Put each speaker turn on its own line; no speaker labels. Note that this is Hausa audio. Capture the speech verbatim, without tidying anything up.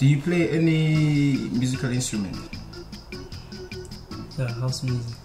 Do you play any musical instrument?
Yeah, house music.